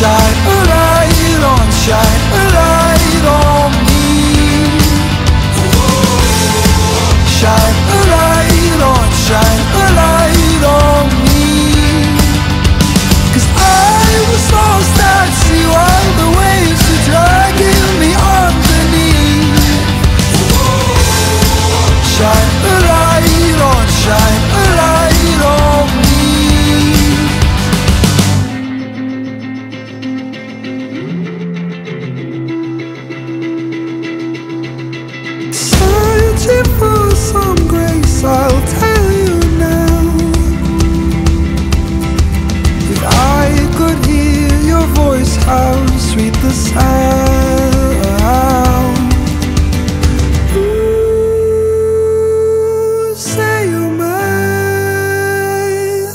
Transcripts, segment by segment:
Shine a light on, shine a light on me. Shine a light on, shine a light on me. 'Cause I was lost at sea while the waves were dragging me underneath. Shine a light on, shine a light on me. Searching for some grace, I'll tell you now. If I could hear your voice, how sweet the sound. Ooh, say you're mine.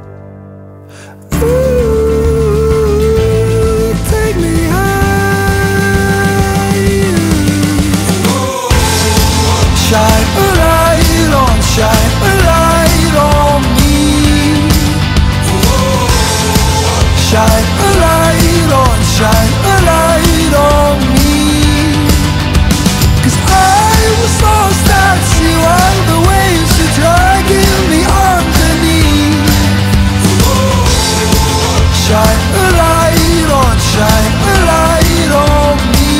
Ooh, take me higher. Shine a light on, shine a light on me. Shine a light on, shine a light on me. 'Cause I was lost at sea while the waves were dragging me underneath. Shine a light on, shine a light on me.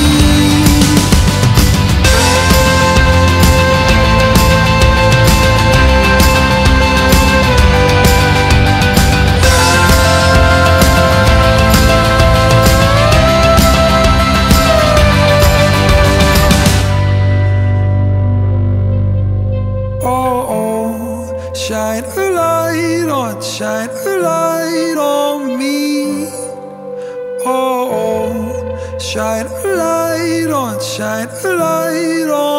Shine a light on, shine a light on me. Oh, shine a light on, shine a light on